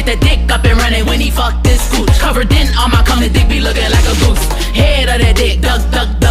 get that dick up and running when he fuck this gooch. Covered in all my cum, the dick be looking like a goose. Head of that dick,